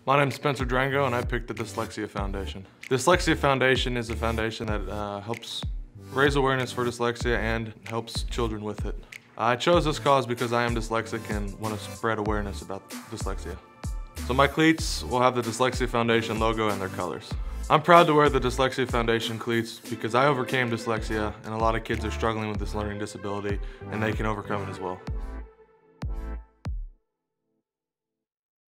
My name's Spencer Drango and I picked the Dyslexia Foundation. Dyslexia Foundation is a foundation that helps raise awareness for dyslexia and helps children with it. I chose this cause because I am dyslexic and want to spread awareness about dyslexia. So my cleats will have the Dyslexia Foundation logo and their colors. I'm proud to wear the Dyslexia Foundation cleats because I overcame dyslexia and a lot of kids are struggling with this learning disability and they can overcome it as well.